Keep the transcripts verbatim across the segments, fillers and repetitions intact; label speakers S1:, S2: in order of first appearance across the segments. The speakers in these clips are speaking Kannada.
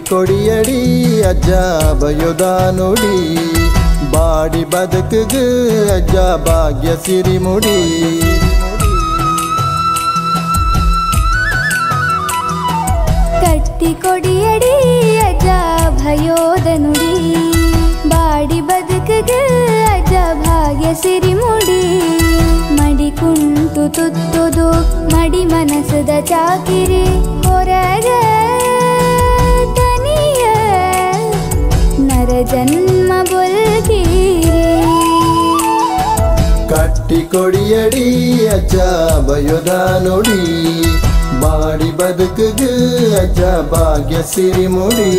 S1: ಕೊಡಿಯಡಿ ಅಜ್ಜ ಬಯೋದ ನುಡಿ ಬಾಡಿ ಬದುಕಿಗೆ ಅಜ್ಜ ಭಾಗ್ಯ ಸಿರಿಮುಡಿ
S2: ಕಟ್ಟಿ ಕೊಡಿಯಡಿ ಅಜ್ಜ ಭಯೋದ ನುಡಿ ಬಾಡಿ ಬದುಕಿಗೆ ಅಜ್ಜ ಭಾಗ್ಯ ಸಿರಿಮುಡಿ ಮಡಿ ಕುಂಟು ತುತ್ತುದು ಮಡಿ ಮನಸದ ಚಾಕಿರಿ ಹೊರಗ ತನಿಯ ನರ ಜನ್ಮ ಬೊಲ್ಕೀರಿ
S1: ಕಟ್ಟಿ ಕೊಡಿಯಡಿ ಅಜ್ಜ ಬಯೋದ ನುಡಿ ಬಾಡಿ ಬದುಕಿಗೆ ಅಜ್ಜ ಭಾಗ್ಯ ಸಿರಿಮುಡಿ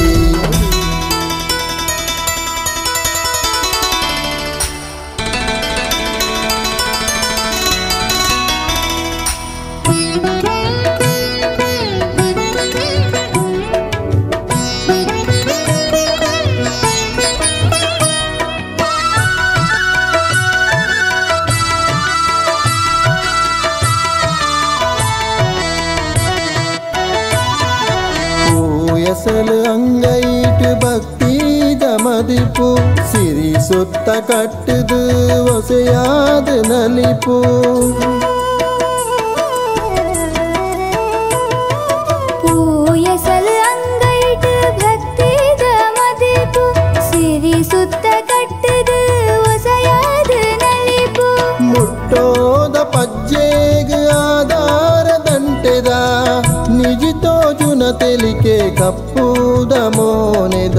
S1: ಎಸಲು ಅಂಗೈಟು ಭಕ್ತಿದ ಮದಿಪು ಸಿರಿ ಸುತ್ತ ಕಟ್ಟದು ಒಸೆಯಾದ ನಲಿಪು
S2: ಪೂಯಸಲು ಅಂಗೈಟು ಭಕ್ತಿದ ಮದಿಪು ಸಿರಿ ಸುತ್ತ ಕಟ್ಟದು ಒಸೆಯಾದ ನಲಿಪು
S1: ಮುಟ್ಟೋದ ಪಜ್ಜೆಗ ಆಧಾರ ದಂಟೆದ ನಿಜಿತೋ ಜುನ ತೆಲಿಕೆ ಕಪ್ಪುದ ಮೋನೆದ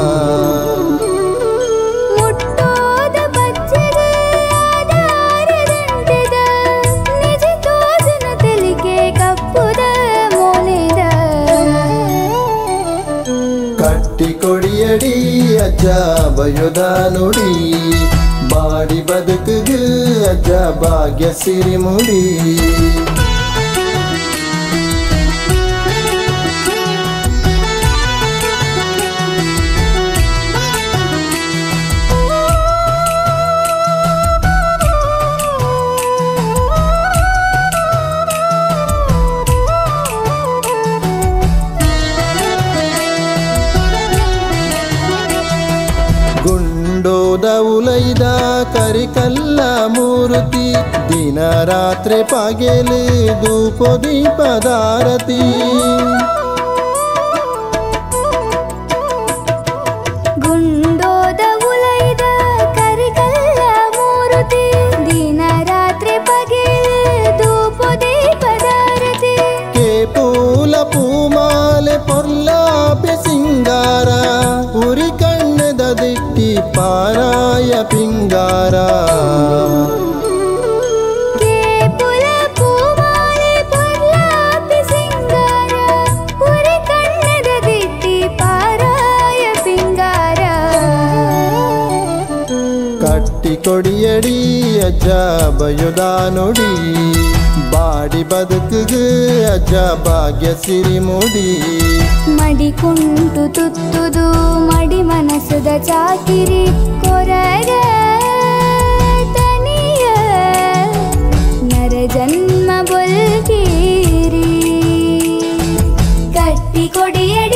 S2: ಮುಟ್ಟೋದ ಪಜ್ಜೆಗ ಆಧಾರ ದಂಟೆದ ನಿಜಿತೋ ಜುನ ತೆಲಿಕೆ ಕಪ್ಪುದ ಮೋನೆದ
S1: ಕಟ್ಟಿ ಕೊಡಿಯಡಿ ಅಜ್ಜ ಬಯೋದ ನುಡಿ ಬಾಡಿ ಬದುಕಿಗೆ ಅಜ್ಜ ಭಾಗ್ಯ ಸಿರಿಮುಡಿ ಗುಂಡೋದ ಉಲೈದ ಕರಿಕಲ್ಲ ಮೂರ್ತಿ ದಿನ ರಾತ್ರಿ ಪಗೆಲು ಧೂಪ ದೀಪದಾರತಿ
S2: ಗುಂಡೋದ ಉಲೈದ ಕರಿಕಲ್ಲ ಮೂರ್ತಿ ದಿನ ರಾತ್ರಿ ಪಗೆಲು ಧೂಪ ದೀಪದಾರತಿ
S1: ಕೆ ಪೂಲ ಪೂಮಾಲೆ ಪೊರ್ಲಾಪಿ ಸಿಂಗಾರ ಉರಿ ಕಣ್ಣದ ದಿಟ್ಟಿ ಪಾರಾಯ ಪಿಂಗಾರ
S2: ಕೇಪುಲ ಪೂಮಾಲೆ ಪೊರ್ಲಾಪಿ ಸಿಂಗಾರ ಉರಿ ಕಣ್ಣದ ದಿಟ್ಟಿ ಪಾರಾಯ ಪಿಂಗಾರ
S1: ಕಟ್ಟಿ ಕೊಡಿಯಡಿ ಅಜ್ಜ ಬಯೋದ ನುಡಿ ಬಾಡಿ ಬದುಕಿಗೆ ಅಜ್ಜ ಭಾಗ್ಯ ಸಿರಿಮುಡಿ
S2: ಮಡಿ ಕುಂಟು ತುತ್ತುದು ಮಡಿ ಮನಸದ ಚಾಕಿರಿ ಕೊರಗ ತನಿಯ ನರ ಜನ್ಮ ಬೊಲ್ಕೀರಿ ಕಟ್ಟಿ ಕೊಡಿಯ